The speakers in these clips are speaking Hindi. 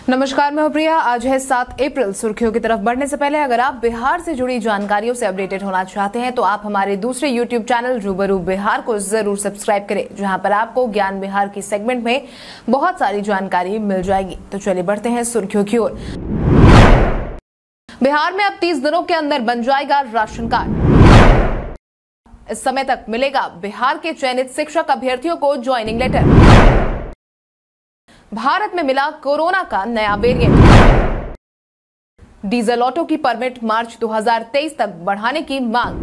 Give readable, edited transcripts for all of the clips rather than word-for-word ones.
नमस्कार, मैं हूं प्रिया। आज है 7 अप्रैल। सुर्खियों की तरफ बढ़ने से पहले अगर आप बिहार से जुड़ी जानकारियों से अपडेटेड होना चाहते हैं तो आप हमारे दूसरे यूट्यूब चैनल रूबरू बिहार को जरूर सब्सक्राइब करें, जहां पर आपको ज्ञान बिहार की सेगमेंट में बहुत सारी जानकारी मिल जाएगी। तो चलिए बढ़ते हैं सुर्खियों की ओर। बिहार में अब 30 दिनों के अंदर बन जाएगा राशन कार्ड। इस समय तक मिलेगा बिहार के चयनित शिक्षक अभ्यर्थियों को ज्वाइनिंग लेटर। भारत में मिला कोरोना का नया वेरिएंट। डीजल ऑटो की परमिट मार्च 2023 तक बढ़ाने की मांग।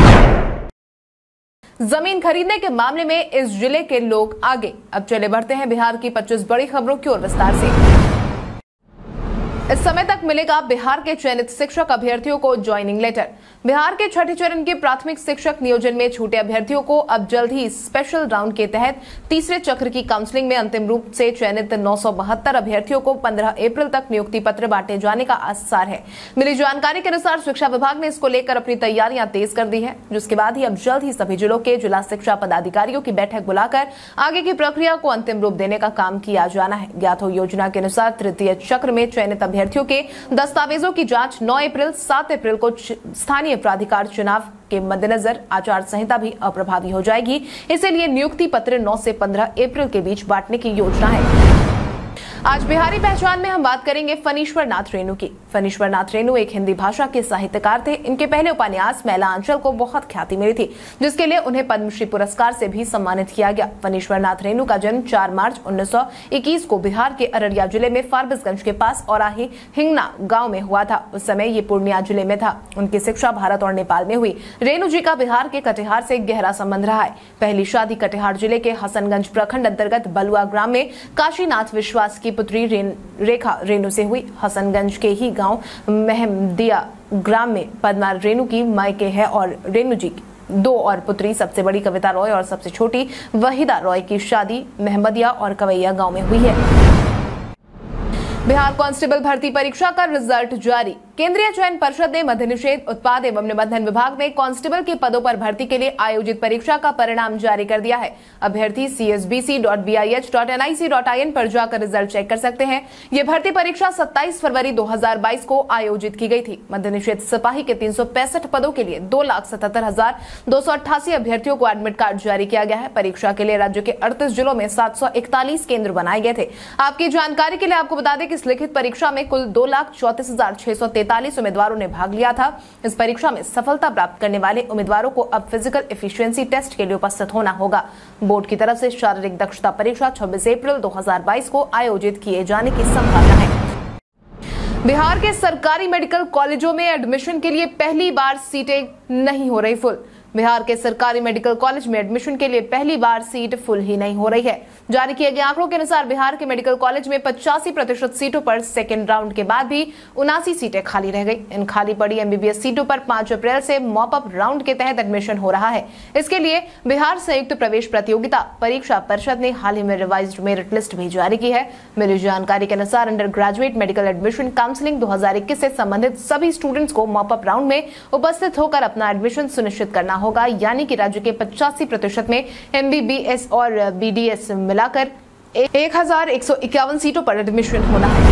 जमीन खरीदने के मामले में इस जिले के लोग आगे। अब चले बढ़ते हैं बिहार की 25 बड़ी खबरों की ओर विस्तार से। इस समय तक मिलेगा बिहार के चयनित शिक्षक अभ्यर्थियों को ज्वाइनिंग लेटर। बिहार के छठे चरण के प्राथमिक शिक्षक नियोजन में छूटे अभ्यर्थियों को अब जल्द ही स्पेशल राउंड के तहत तीसरे चक्र की काउंसलिंग में अंतिम रूप से चयनित 972 अभ्यर्थियों को 15 अप्रैल तक नियुक्ति पत्र बांटे जाने का आसार है। मिली जानकारी के अनुसार शिक्षा विभाग ने इसको लेकर अपनी तैयारियां तेज कर दी है, जिसके बाद ही अब जल्द ही सभी जिलों के जिला शिक्षा पदाधिकारियों की बैठक बुलाकर आगे की प्रक्रिया को अंतिम रूप देने का काम किया जाना है। ज्ञात हो योजना के अनुसार तृतीय चक्र में चयनित अभ्यर्थियों के दस्तावेजों की जांच 9 अप्रैल 7 अप्रैल को स्थानीय प्राधिकार चुनाव के मद्देनजर आचार संहिता भी अप्रभावी हो जाएगी। इसीलिए नियुक्ति पत्र 9 से 15 अप्रैल के बीच बांटने की योजना है। आज बिहारी पहचान में हम बात करेंगे फणीश्वर नाथ रेणु की। फणीश्वर नाथ रेणु एक हिंदी भाषा के साहित्यकार थे। इनके पहले उपन्यास मैला आंचल को बहुत ख्याति मिली थी, जिसके लिए उन्हें पद्मश्री पुरस्कार से भी सम्मानित किया गया। फणीश्वर नाथ रेणु का जन्म 4 मार्च 1921 को बिहार के अररिया जिले में फारबिसगंज के पास औराही हिंगना गांव में हुआ था। उस समय ये पूर्णिया जिले में था। उनकी शिक्षा भारत और नेपाल में हुई। रेणु जी का बिहार के कटिहार से गहरा संबंध रहा है। पहली शादी कटिहार जिले के हसनगंज प्रखंड अंतर्गत बलुआ ग्राम में काशीनाथ विश्वास की पुत्री रेखा रेणु से हुई। हसनगंज के ही गांव महमदिया ग्राम में पद्मा रेणु की मायके है और रेणु जी की 2 और पुत्री, सबसे बड़ी कविता रॉय और सबसे छोटी वहीदा रॉय की शादी महमदिया और कवैया गांव में हुई है। बिहार कांस्टेबल भर्ती परीक्षा का रिजल्ट जारी। केंद्रीय चयन पर्षद ने मद्य निषेध, उत्पाद एवं निबंधन विभाग में कांस्टेबल के पदों पर भर्ती के लिए आयोजित परीक्षा का परिणाम जारी कर दिया है। अभ्यर्थी csbc.bih.nic.in पर जाकर रिजल्ट चेक कर सकते हैं। ये भर्ती परीक्षा 27 फरवरी 2022 को आयोजित की गई थी। मद्य निषेध सिपाही के 365 पदों के लिए 2,77,288 अभ्यर्थियों को एडमिट कार्ड जारी किया गया है। परीक्षा के लिए राज्य के 38 जिलों में 741 केंद्र बनाए गए थे। आपकी जानकारी के लिए आपको बता दें कि इस लिखित परीक्षा में कुल 2,34,643 उम्मीदवारों ने भाग लिया था। इस परीक्षा में सफलता प्राप्त करने वाले उम्मीदवारों को अब फिजिकल एफिशिएंसी टेस्ट के लिए उपस्थित होना होगा। बोर्ड की तरफ से शारीरिक दक्षता परीक्षा 26 अप्रैल 2022 को आयोजित किए जाने की संभावना है। बिहार के सरकारी मेडिकल कॉलेजों में एडमिशन के लिए पहली बार सीटें नहीं हो रही फुल। बिहार के सरकारी मेडिकल कॉलेज में एडमिशन के लिए पहली बार सीट फुल ही नहीं हो रही है। जारी किए गए आंकड़ों के अनुसार बिहार के मेडिकल कॉलेज में 85% सीटों पर सेकेंड राउंड के बाद भी 79 सीटें खाली रह गई। इन खाली पड़ी एमबीबीएस सीटों पर 5 अप्रैल से मॉप अप राउंड के तहत एडमिशन हो रहा है। इसके लिए बिहार संयुक्त प्रवेश प्रतियोगिता परीक्षा परिषद ने हाल ही में रिवाइज्ड मेरिट लिस्ट भी जारी की है। मिली जानकारी के अनुसार undergraduate medical admission counselling 2021 से संबंधित सभी स्टूडेंट्स को मॉप अप राउंड में उपस्थित होकर अपना एडमिशन सुनिश्चित करना होगा, यानी कि राज्य के 85% में एमबीबीएस और बीडीएस मिलाकर 1,151 सीटों पर एडमिशन होना है।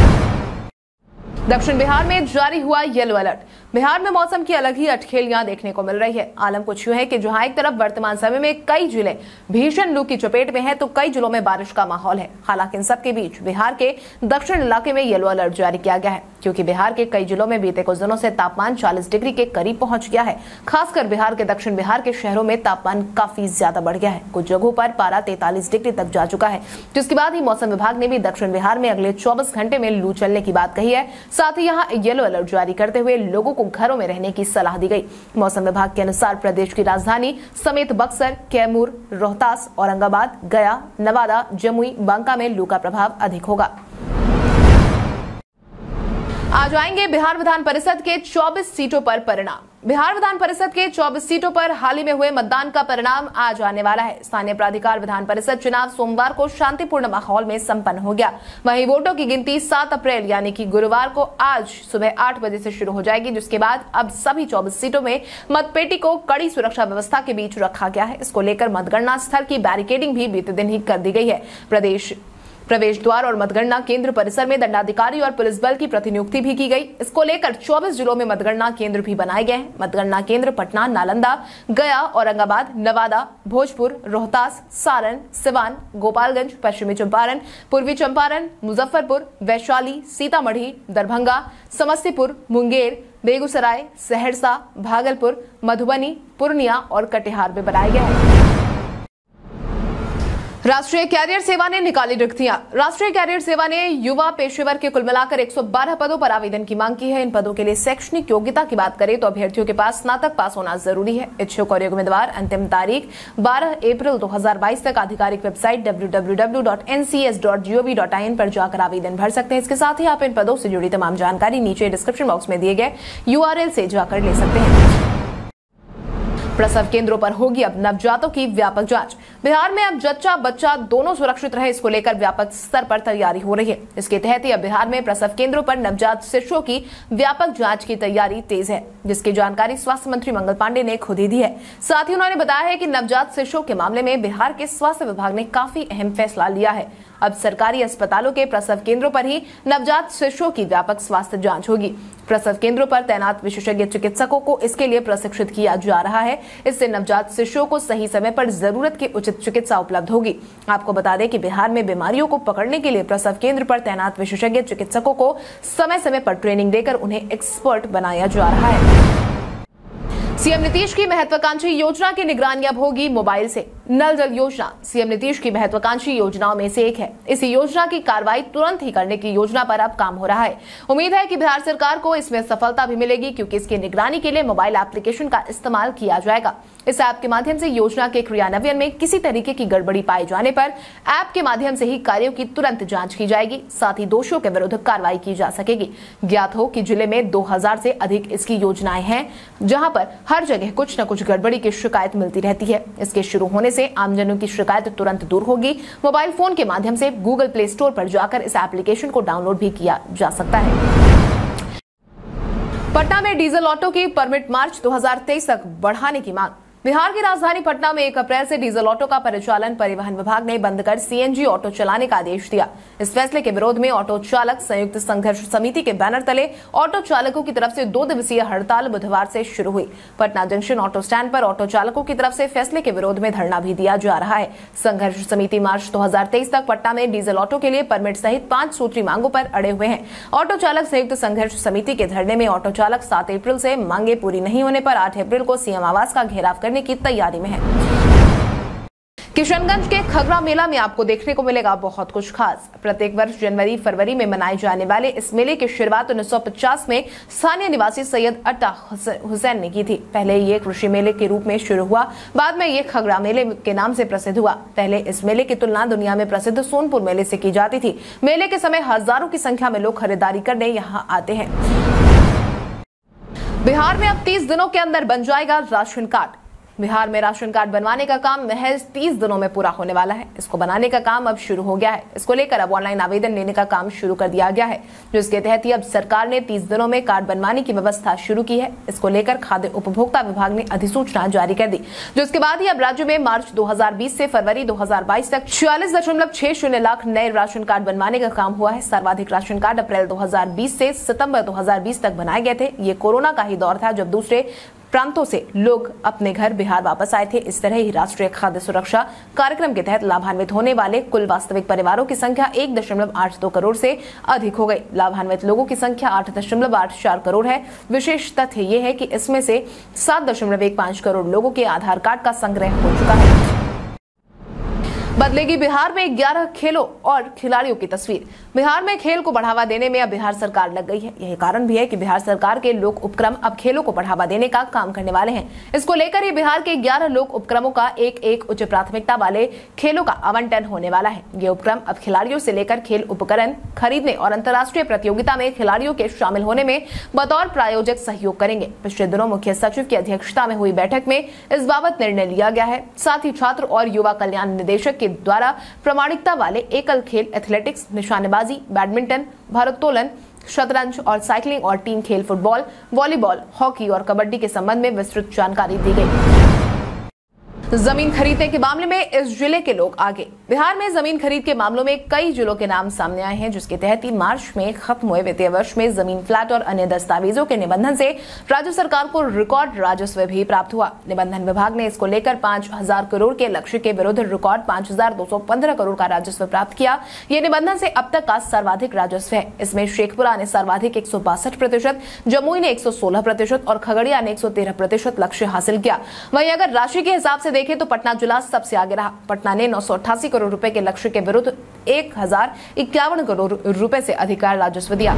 दक्षिण बिहार में जारी हुआ येलो अलर्ट। बिहार में मौसम की अलग ही अटखेलियां देखने को मिल रही है। आलम कुछ यूं है कि जहां एक तरफ वर्तमान समय में कई जिले भीषण लू की चपेट में हैं, तो कई जिलों में बारिश का माहौल है। हालांकि इन सब के बीच बिहार के दक्षिण इलाके में येलो अलर्ट जारी किया गया है, क्योंकि बिहार के कई जिलों में बीते कुछ दिनों से तापमान 40 डिग्री के करीब पहुंच गया है। खासकर बिहार के दक्षिण बिहार के शहरों में तापमान काफी ज्यादा बढ़ गया है। कुछ जगहों पर पारा 43 डिग्री तक जा चुका है, जिसके बाद ही मौसम विभाग ने भी दक्षिण बिहार में अगले 24 घंटे में लू चलने की बात कही है। साथ ही यहाँ येलो अलर्ट जारी करते हुए लोगों को घरों में रहने की सलाह दी गई। मौसम विभाग के अनुसार प्रदेश की राजधानी समेत बक्सर, कैमूर, रोहतास, औरंगाबाद, गया, नवादा, जमुई, बांका में लू का प्रभाव अधिक होगा। आज आएंगे बिहार विधान परिषद के 24 सीटों पर परिणाम। बिहार विधान परिषद के 24 सीटों पर हाल ही में हुए मतदान का परिणाम आज आने वाला है। स्थानीय प्राधिकार विधान परिषद चुनाव सोमवार को शांतिपूर्ण माहौल में संपन्न हो गया। वहीं वोटों की गिनती 7 अप्रैल यानी कि गुरुवार को आज सुबह 8 बजे से शुरू हो जाएगी, जिसके बाद अब सभी 24 सीटों में मतपेटी को कड़ी सुरक्षा व्यवस्था के बीच रखा गया है। इसको लेकर मतगणना स्थल की बैरिकेडिंग भी बीते दिन ही कर दी गई है। प्रदेश प्रवेश द्वार और मतगणना केंद्र परिसर में दंडाधिकारी और पुलिस बल की प्रतिनियुक्ति भी की गई। इसको लेकर 24 जिलों में मतगणना केंद्र भी बनाए गए हैं। मतगणना केंद्र पटना, नालंदा, गया, औरंगाबाद, नवादा, भोजपुर, रोहतास, सारण, सिवान, गोपालगंज, पश्चिमी चंपारण, पूर्वी चंपारण, मुजफ्फरपुर, वैशाली, सीतामढ़ी, दरभंगा, समस्तीपुर, मुंगेर, बेगूसराय, सहरसा, भागलपुर, मधुबनी, पूर्णिया और कटिहार में बनाए गए हैं। राष्ट्रीय कैरियर सेवा ने निकाली रिक्तियां। राष्ट्रीय कैरियर सेवा ने युवा पेशेवर के कुल मिलाकर 112 पदों पर आवेदन की मांग की है। इन पदों के लिए शैक्षणिक योग्यता की बात करें तो अभ्यर्थियों के पास स्नातक पास होना जरूरी है। इच्छुक और योग्य उम्मीदवार अंतिम तारीख 12 अप्रैल 2022 तक आधिकारिक वेबसाइट www.ncs.gov.in पर जाकर आवेदन भर सकते हैं। इसके साथ ही आप इन पदों से जुड़ी तमाम जानकारी नीचे डिस्क्रिप्शन बॉक्स में दिए गए URL से जाकर ले सकते हैं। प्रसव केंद्रों पर होगी अब नवजातों की व्यापक जांच। बिहार में अब जच्चा बच्चा दोनों सुरक्षित रहे, इसको लेकर व्यापक स्तर पर तैयारी हो रही है। इसके तहत ही अब बिहार में प्रसव केंद्रों पर नवजात शिशुओं की व्यापक जांच की तैयारी तेज है, जिसकी जानकारी स्वास्थ्य मंत्री मंगल पांडे ने खुद ही दी है। साथ ही उन्होंने बताया है कि नवजात शिशुओं के मामले में बिहार के स्वास्थ्य विभाग ने काफी अहम फैसला लिया है। अब सरकारी अस्पतालों के प्रसव केंद्रों पर ही नवजात शिशुओं की व्यापक स्वास्थ्य जांच होगी। प्रसव केंद्रों पर तैनात विशेषज्ञ चिकित्सकों को इसके लिए प्रशिक्षित किया जा रहा है। इससे नवजात शिशुओं को सही समय पर जरूरत की उचित चिकित्सा उपलब्ध होगी। आपको बता दें कि बिहार में बीमारियों को पकड़ने के लिए प्रसव केंद्र पर तैनात विशेषज्ञ चिकित्सकों को समय समय पर ट्रेनिंग देकर उन्हें एक्सपर्ट बनाया जा रहा है। सीएम नीतीश की महत्वाकांक्षी योजना की निगरानी अब होगी मोबाइल से। नल जल योजना सीएम नीतीश की महत्वाकांक्षी योजनाओं में से एक है। इस योजना की कार्रवाई तुरंत ही करने की योजना पर अब काम हो रहा है। उम्मीद है कि बिहार सरकार को इसमें सफलता भी मिलेगी, क्योंकि इसकी निगरानी के लिए मोबाइल एप्लीकेशन का इस्तेमाल किया जाएगा। इस ऐप के माध्यम से योजना के क्रियान्वयन में किसी तरीके की गड़बड़ी पाए जाने पर ऐप के माध्यम से ही कार्यों की तुरंत जांच की जाएगी। साथ ही दोषियों के विरुद्ध कार्रवाई की जा सकेगी। ज्ञात हो कि जिले में 2000 से अधिक इसकी योजनाएं हैं, जहां पर हर जगह कुछ न कुछ गड़बड़ी की शिकायत मिलती रहती है। इसके शुरू होने से आमजनों की शिकायत तुरंत दूर होगी। मोबाइल फोन के माध्यम से गूगल प्ले स्टोर पर जाकर इस एप्लीकेशन को डाउनलोड भी किया जा सकता है। पटना में डीजल ऑटो की परमिट मार्च 2023 तक बढ़ाने की मांग। बिहार की राजधानी पटना में 1 अप्रैल से डीजल ऑटो का परिचालन परिवहन विभाग ने बंद कर सीएनजी ऑटो चलाने का आदेश दिया। इस फैसले के विरोध में ऑटो चालक संयुक्त संघर्ष समिति के बैनर तले ऑटो चालकों की तरफ से 2 दिवसीय हड़ताल बुधवार से शुरू हुई। पटना जंक्शन ऑटो स्टैंड पर ऑटो चालकों की तरफ से फैसले के विरोध में धरना भी दिया जा रहा है। संघर्ष समिति मार्च 2023 तक पटना में डीजल ऑटो के लिए परमिट सहित 5 सूत्री मांगों पर अड़े हुए हैं। ऑटो चालक संयुक्त संघर्ष समिति के धरने में ऑटो चालक 7 अप्रैल से मांगे पूरी नहीं होने पर 8 अप्रैल को सीएम आवास का घेराव करने की तैयारी में है। किशनगंज के खगरा मेला में आपको देखने को मिलेगा बहुत कुछ खास। प्रत्येक वर्ष जनवरी फरवरी में मनाए जाने वाले इस मेले की शुरुआत 1950 में स्थानीय निवासी सैयद अट्टा हुसैन ने की थी। पहले ये कृषि मेले के रूप में शुरू हुआ, बाद में ये खगरा मेले के नाम से प्रसिद्ध हुआ। पहले इस मेले की तुलना दुनिया में प्रसिद्ध सोनपुर मेले से की जाती थी। मेले के समय हजारों की संख्या में लोग खरीदारी करने यहाँ आते हैं। बिहार में अब 30 दिनों के अंदर बन जाएगा राशन कार्ड। बिहार में राशन कार्ड बनवाने का काम महज 30 दिनों में पूरा होने वाला है। इसको बनाने का काम अब शुरू हो गया है। इसको लेकर अब ऑनलाइन आवेदन लेने का काम शुरू कर दिया गया है, जिसके तहत ही अब सरकार ने 30 दिनों में कार्ड बनवाने की व्यवस्था शुरू की है। इसको लेकर खाद्य उपभोक्ता विभाग ने अधिसूचना जारी कर दी, जिसके बाद ही अब राज्य में मार्च 2020 से फरवरी 2022 तक 46.60 लाख नए राशन कार्ड बनवाने का काम हुआ है। सर्वाधिक राशन कार्ड अप्रैल 2020 से सितंबर 2020 तक बनाए गए थे। ये कोरोना का ही दौर था जब दूसरे प्रांतों से लोग अपने घर बिहार वापस आए थे। इस तरह ही राष्ट्रीय खाद्य सुरक्षा कार्यक्रम के तहत लाभान्वित होने वाले कुल वास्तविक परिवारों की संख्या 1.82 करोड़ से अधिक हो गई। लाभान्वित लोगों की संख्या 8.84 करोड़ है। विशेष तथ्य ये है कि इसमें से 7.15 करोड़ लोगों के आधार कार्ड का संग्रह हो चुका है। बदलेगी बिहार में 11 खेलों और खिलाड़ियों की तस्वीर। बिहार में खेल को बढ़ावा देने में अब बिहार सरकार लग गई है। यही कारण भी है कि बिहार सरकार के लोक उपक्रम अब खेलों को बढ़ावा देने का काम करने वाले हैं। इसको लेकर ही बिहार के 11 लोक उपक्रमों का एक उच्च प्राथमिकता वाले खेलों का आवंटन होने वाला है। ये उपक्रम अब खिलाड़ियों से लेकर खेल उपकरण खरीदने और अंतर्राष्ट्रीय प्रतियोगिता में खिलाड़ियों के शामिल होने में बतौर प्रायोजक सहयोग करेंगे। पिछले दिनों मुख्य सचिव की अध्यक्षता में हुई बैठक में इस बाबत निर्णय लिया गया है। साथ ही छात्र और युवा कल्याण निदेशक के द्वारा प्रामाणिकता वाले एकल खेल, एथलेटिक्स, निशानेबाजी, बैडमिंटन, भारोत्तोलन, शतरंज और साइकिलिंग और टीम खेल फुटबॉल, वॉलीबॉल, हॉकी और कबड्डी के संबंध में विस्तृत जानकारी दी गई। जमीन खरीदने के मामले में इस जिले के लोग आगे। बिहार में जमीन खरीद के मामलों में कई जिलों के नाम सामने आए हैं, जिसके तहत 3 मार्च में खत्म हुए वित्तीय वर्ष में जमीन, फ्लैट और अन्य दस्तावेजों के निबंधन से राज्य सरकार को रिकॉर्ड राजस्व भी प्राप्त हुआ। निबंधन विभाग ने इसको लेकर 5,000 करोड़ के लक्ष्य के विरुद्ध रिकॉर्ड 5,215 करोड़ का राजस्व प्राप्त किया। ये निबंधन से अब तक का सर्वाधिक राजस्व है। इसमें शेखपुरा ने सर्वाधिक 162%, जमुई ने 116% और खगड़िया ने 113% लक्ष्य हासिल किया। वहीं अगर राशि के हिसाब से देखें तो पटना जिला सबसे आगे रहा। पटना ने 988 करोड़ रुपए के लक्ष्य के विरुद्ध 1,051 करोड़ रुपए से अधिक का राजस्व दिया।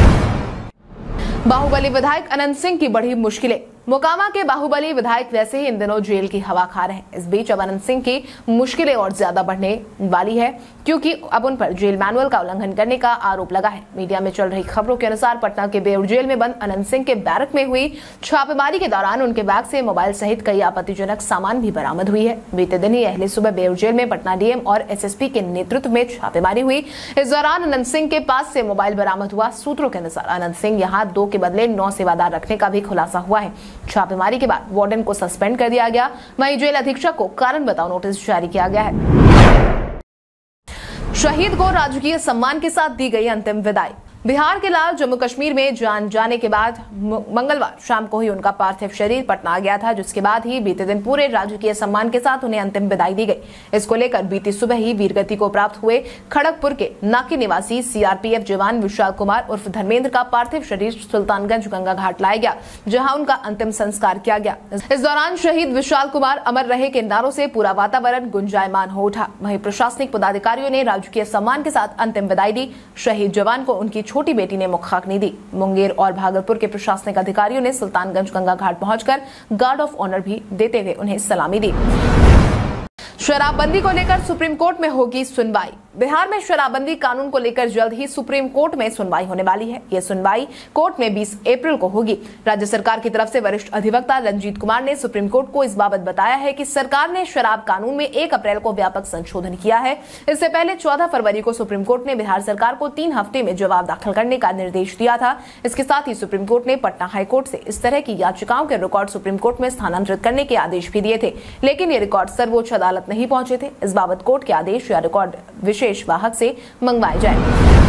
बाहुबली विधायक अनंत सिंह की बढ़ी मुश्किलें। मोकामा के बाहुबली विधायक वैसे ही इन दिनों जेल की हवा खा रहे हैं। इस बीच अब अनंत सिंह की मुश्किलें और ज्यादा बढ़ने वाली है, क्योंकि अब उन पर जेल मैनुअल का उल्लंघन करने का आरोप लगा है। मीडिया में चल रही खबरों के अनुसार पटना के बेउर जेल में बंद अनंत सिंह के बैरक में हुई छापेमारी के दौरान उनके बैग से मोबाइल सहित कई आपत्तिजनक सामान भी बरामद हुई है। बीते दिन ही अहले सुबह बेउर जेल में पटना डीएम और एसएसपी के नेतृत्व में छापेमारी हुई। इस दौरान अनंत सिंह के पास से मोबाइल बरामद हुआ। सूत्रों के अनुसार अनंत सिंह यहाँ 2 के बदले 9 सेवादार रखने का भी खुलासा हुआ है। छापेमारी के बाद वार्डन को सस्पेंड कर दिया गया। वहीं जेल अधीक्षक को कारण बताओ नोटिस जारी किया गया है। शहीद को राजकीय सम्मान के साथ दी गई अंतिम विदाई। बिहार के लाल जम्मू कश्मीर में जान जाने के बाद मंगलवार शाम को ही उनका पार्थिव शरीर पटना आ गया था, जिसके बाद ही बीते दिन पूरे राजकीय सम्मान के साथ उन्हें अंतिम विदाई दी गई। इसको लेकर बीती सुबह ही वीरगति को प्राप्त हुए खड़गपुर के नाकी निवासी सीआरपीएफ जवान विशाल कुमार उर्फ धर्मेंद्र का पार्थिव शरीर सुल्तानगंज गंगा घाट लाया गया, जहां उनका अंतिम संस्कार किया गया। इस दौरान शहीद विशाल कुमार अमर रहे के नारों से पूरा वातावरण गुंजायमान हो उठा। वहीं प्रशासनिक पदाधिकारियों ने राजकीय सम्मान के साथ अंतिम विदाई दी। शहीद जवान को उनकी छोटी बेटी ने मुखाग्नि दी। मुंगेर और भागलपुर के प्रशासनिक अधिकारियों ने सुल्तानगंज गंगा घाट पहुंचकर गार्ड ऑफ ऑनर भी देते हुए उन्हें सलामी दी। शराबबंदी को लेकर सुप्रीम कोर्ट में होगी सुनवाई। बिहार में शराबबंदी कानून को लेकर जल्द ही सुप्रीम कोर्ट में सुनवाई होने वाली है। यह सुनवाई कोर्ट में 20 अप्रैल को होगी। राज्य सरकार की तरफ से वरिष्ठ अधिवक्ता रंजीत कुमार ने सुप्रीम कोर्ट को इस बाबत बताया है कि सरकार ने शराब कानून में 1 अप्रैल को व्यापक संशोधन किया है। इससे पहले 14 फरवरी को सुप्रीम कोर्ट ने बिहार सरकार को 3 हफ्ते में जवाब दाखिल करने का निर्देश दिया था। इसके साथ ही सुप्रीम कोर्ट ने पटना हाईकोर्ट से इस तरह की याचिकाओं के रिकॉर्ड सुप्रीम कोर्ट में स्थानांतरित करने के आदेश भी दिए थे, लेकिन ये रिकॉर्ड सर्वोच्च अदालत नहीं पहुंचे थे। इस बाबत कोर्ट के आदेश या रिकॉर्ड विशेष वाहक से मंगवाए जाए।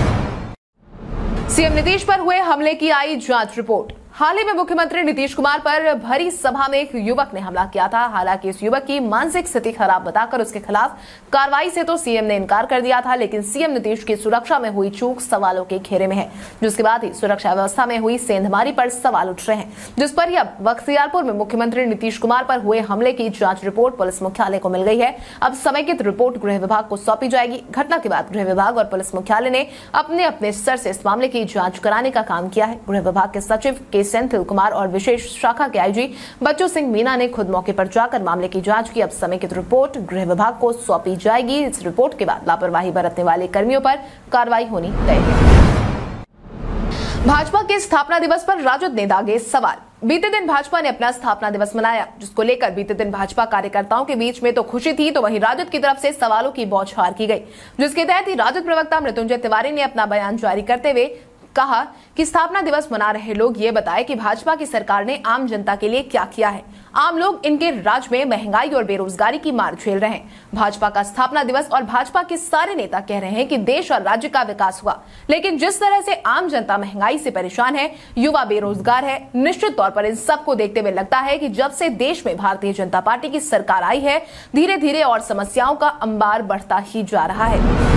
सीएम नीतीश पर हुए हमले की आई जांच रिपोर्ट। हाल ही में मुख्यमंत्री नीतीश कुमार पर भरी सभा में एक युवक ने हमला किया था। हालांकि इस युवक की मानसिक स्थिति खराब बताकर उसके खिलाफ कार्रवाई से तो सीएम ने इनकार कर दिया था, लेकिन सीएम नीतीश की सुरक्षा में हुई चूक सवालों के घेरे में है, जिसके बाद ही सुरक्षा व्यवस्था में हुई सेंधमारी पर सवाल उठ रहे हैं, जिस पर अब बख्तियारपुर में मुख्यमंत्री नीतीश कुमार पर हुए हमले की जांच रिपोर्ट पुलिस मुख्यालय को मिल गई है। अब समेकित रिपोर्ट गृह विभाग को सौंपी जाएगी। घटना के बाद गृह विभाग और पुलिस मुख्यालय ने अपने अपने स्तर से इस मामले की जांच कराने का काम किया है। गृह विभाग के सचिव के सेंथिल कुमार और विशेष शाखा के आईजी बच्चू सिंह मीना ने खुद मौके पर जाकर मामले की जांच की। अब समेकित रिपोर्ट गृह विभाग को सौंपी जाएगी। इस रिपोर्ट के बाद लापरवाही बरतने वाले कर्मियों पर कार्रवाई होनी तय है। भाजपा के स्थापना दिवस पर राजद ने दागे सवाल। बीते दिन भाजपा ने अपना स्थापना दिवस मनाया, जिसको लेकर बीते दिन भाजपा कार्यकर्ताओं के बीच में तो खुशी थी, तो वहीं राजद की तरफ से सवालों की बौछार की गई, जिसके तहत ही राजद प्रवक्ता मृत्युंजय तिवारी ने अपना बयान जारी करते हुए कहा कि स्थापना दिवस मना रहे लोग ये बताएं कि भाजपा की सरकार ने आम जनता के लिए क्या किया है। आम लोग इनके राज में महंगाई और बेरोजगारी की मार झेल रहे हैं। भाजपा का स्थापना दिवस और भाजपा के सारे नेता कह रहे हैं कि देश और राज्य का विकास हुआ, लेकिन जिस तरह से आम जनता महंगाई से परेशान है, युवा बेरोजगार है, निश्चित तौर पर इन सबको देखते हुए लगता है कि जब से देश में भारतीय जनता पार्टी की सरकार आई है, धीरे धीरे और समस्याओं का अंबार बढ़ता ही जा रहा है।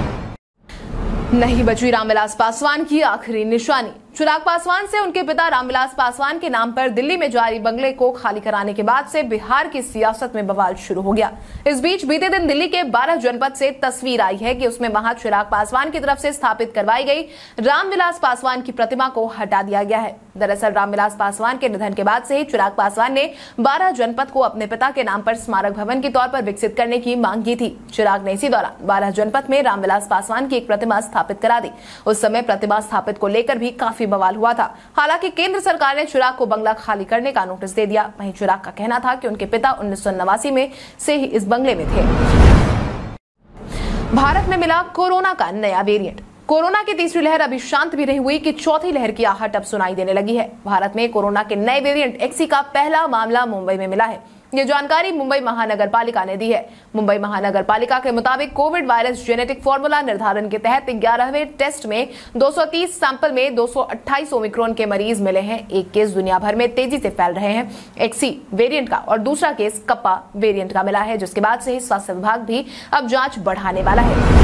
नहीं बची रामविलास पासवान की आखिरी निशानी। चिराग पासवान से उनके पिता रामविलास पासवान के नाम पर दिल्ली में जारी बंगले को खाली कराने के बाद से बिहार की सियासत में बवाल शुरू हो गया। इस बीच बीते दिन दिल्ली के 12 जनपद से तस्वीर आई है कि उसमें वहां चिराग पासवान की तरफ से स्थापित करवाई गई रामविलास पासवान की प्रतिमा को हटा दिया गया है। दरअसल रामविलास पासवान के निधन के बाद से ही चिराग पासवान ने 12 जनपद को अपने पिता के नाम पर स्मारक भवन के तौर पर विकसित करने की मांग की थी। चिराग ने इसी दौरान 12 जनपद में रामविलास पासवान की एक प्रतिमा स्थापित करा दी। उस समय प्रतिमा स्थापित को लेकर भी काफी बवाल हुआ था। हालांकि केंद्र सरकार ने चिराग को बंगला खाली करने का नोटिस दे दिया। वहीं चिराग का कहना था कि उनके पिता 1989 में से ही इस बंगले में थे। भारत में मिला कोरोना का नया वेरिएंट। कोरोना की तीसरी लहर अभी शांत भी नहीं हुई कि चौथी लहर की आहट अब सुनाई देने लगी है। भारत में कोरोना के नए वेरिएंट एक्सी का पहला मामला मुंबई में मिला है। ये जानकारी मुंबई महानगर पालिका ने दी है। मुंबई महानगर पालिका के मुताबिक कोविड वायरस जेनेटिक फॉर्मूला निर्धारण के तहत 11वें टेस्ट में 230 सैंपल में 228 ओमिक्रॉन के मरीज मिले हैं। एक केस दुनिया भर में तेजी से फैल रहे हैं XC वेरिएंट का और दूसरा केस कप्पा वेरिएंट का मिला है, जिसके बाद से ही स्वास्थ्य विभाग भी अब जांच बढ़ाने वाला है।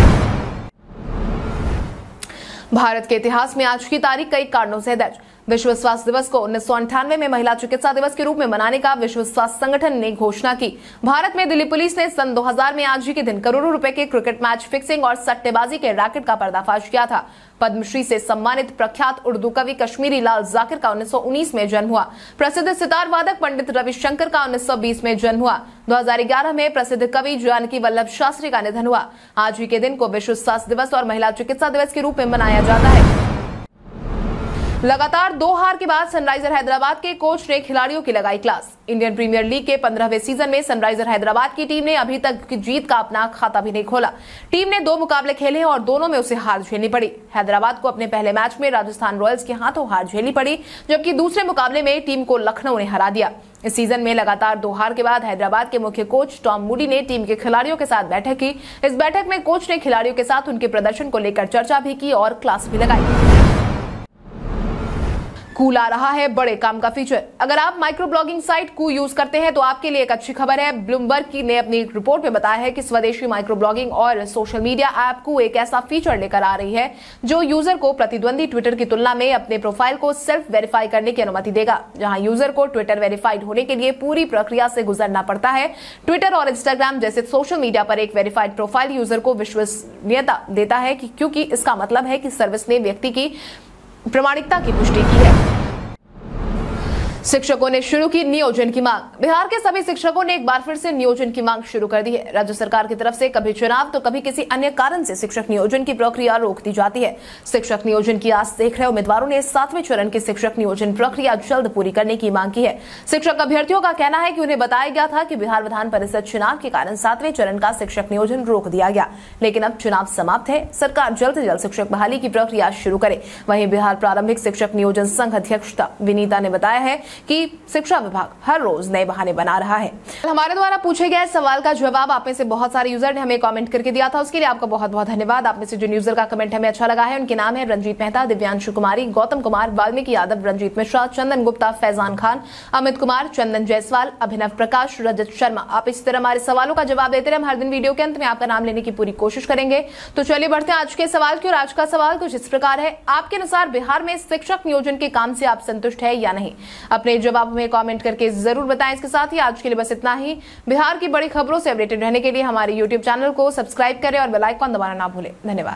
भारत के इतिहास में आज की तारीख कई कारणों से दर्ज। विश्व स्वास्थ्य दिवस को 1998 में महिला चिकित्सा दिवस के रूप में मनाने का विश्व स्वास्थ्य संगठन ने घोषणा की। भारत में दिल्ली पुलिस ने सन 2000 में आज ही के दिन करोड़ों रुपए के क्रिकेट मैच फिक्सिंग और सट्टेबाजी के रैकेट का पर्दाफाश किया था। पद्मश्री से सम्मानित प्रख्यात उर्दू कवि कश्मीरी लाल जाकिर का 1919 में जन्म हुआ। प्रसिद्ध सितार वादक पंडित रविशंकर का 1920 में जन्म हुआ। 2011 में प्रसिद्ध कवि जानकी वल्लभ शास्त्री का निधन हुआ। आज ही के दिन को विश्व स्वास्थ्य दिवस और महिला चिकित्सा दिवस के रूप में मनाया जाता है। लगातार 2 हार के बाद सनराइजर हैदराबाद के कोच ने खिलाड़ियों की लगाई क्लास। इंडियन प्रीमियर लीग के 15वें सीजन में सनराइजर हैदराबाद की टीम ने अभी तक की जीत का अपना खाता भी नहीं खोला। टीम ने 2 मुकाबले खेले और दोनों में उसे हार झेलनी पड़ी। हैदराबाद को अपने पहले मैच में राजस्थान रॉयल्स के हाथों हार झेलनी पड़ी, जबकि दूसरे मुकाबले में टीम को लखनऊ ने हरा दिया। इस सीजन में लगातार 2 हार के बाद हैदराबाद के मुख्य कोच टॉम मूडी ने टीम के खिलाड़ियों के साथ बैठक की। इस बैठक में कोच ने खिलाड़ियों के साथ उनके प्रदर्शन को लेकर चर्चा भी की और क्लास भी लगाई। कूल आ रहा है बड़े काम का फीचर। अगर आप micro blogging site Koo use करते हैं तो आपके लिए एक अच्छी खबर है। ब्लूमबर्ग ने अपनी एक रिपोर्ट में बताया है कि स्वदेशी माइक्रो ब्लॉगिंग और सोशल मीडिया ऐप कू एक ऐसा फीचर लेकर आ रही है जो यूजर को प्रतिद्वंदी ट्विटर की तुलना में अपने प्रोफाइल को सेल्फ वेरीफाई करने की अनुमति देगा। जहां यूजर को ट्विटर वेरीफाइड होने के लिए पूरी प्रक्रिया से गुजरना पड़ता है। ट्विटर और इंस्टाग्राम जैसे सोशल मीडिया पर एक वेरीफाइड प्रोफाइल यूजर को विश्वसनीयता देता है क्योंकि इसका मतलब है कि सर्विस ने व्यक्ति की प्रामाणिकता की पुष्टि की है। शिक्षकों ने शुरू की नियोजन की मांग। बिहार के सभी शिक्षकों ने एक बार फिर से नियोजन की मांग शुरू कर दी है। राज्य सरकार की तरफ से कभी चुनाव तो कभी किसी अन्य कारण से शिक्षक नियोजन की प्रक्रिया रोक दी जाती है। शिक्षक नियोजन की आस देख रहे उम्मीदवारों ने 7वें चरण की शिक्षक नियोजन प्रक्रिया जल्द पूरी करने की मांग की है। शिक्षक अभ्यर्थियों का कहना है कि उन्हें बताया गया था कि बिहार विधान परिषद चुनाव के कारण 7वें चरण का शिक्षक नियोजन रोक दिया गया, लेकिन अब चुनाव समाप्त है। सरकार जल्द से जल्द शिक्षक बहाली की प्रक्रिया शुरू करे। वहीं बिहार प्रारंभिक शिक्षक नियोजन संघ अध्यक्षता विनीता ने बताया है कि शिक्षा विभाग हर रोज नए बहाने बना रहा है। हमारे द्वारा पूछे गए सवाल का जवाब आप में से बहुत सारे यूजर ने हमें कमेंट करके दिया था, उसके लिए आपका बहुत बहुत धन्यवाद। आप में से जिन यूजर का कमेंट हमें अच्छा लगा है उनके नाम है रंजीत मेहता, दिव्यांशु कुमारी, गौतम कुमार, वाल्मीकि यादव, रंजीत मिश्रा, चंदन गुप्ता, फैजान खान, अमित कुमार, चंदन जायसवाल, अभिनव प्रकाश, रजत शर्मा। आप इस तरह हमारे सवालों का जवाब देते रहे। हम हर दिन वीडियो के अंत में आपका नाम लेने की पूरी कोशिश करेंगे। तो चलिए बढ़ते हैं आज के सवाल की। और आज का सवाल कुछ इस प्रकार है, आपके अनुसार बिहार में शिक्षक नियोजन के काम से आप संतुष्ट है या नहीं? अपने जवाब हमें कमेंट करके जरूर बताएं। इसके साथ ही आज के लिए बस इतना ही। बिहार की बड़ी खबरों से अपडेटेड रहने के लिए हमारे YouTube चैनल को सब्सक्राइब करें और बेल आइकन दबाना ना भूलें। धन्यवाद।